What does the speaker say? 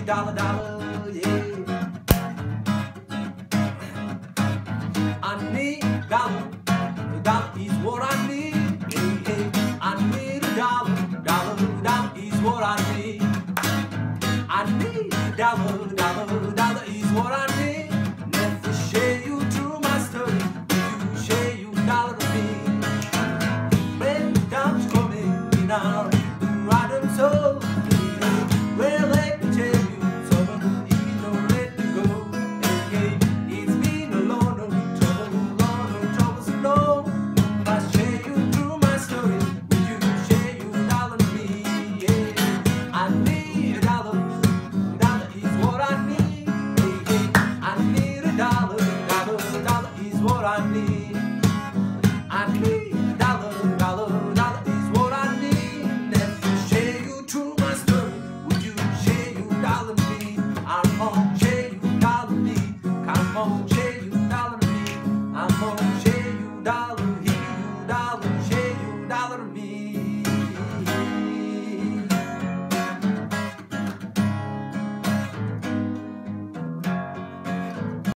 dollar, dollar, yeah. I need dollar, dollar is what I need. Hey, hey. I need a dollar, dollar, dollar is what I need. I need dollar, dollar, dollar is what I need. Never share you through my story. You share you dollar to me. When time's coming now.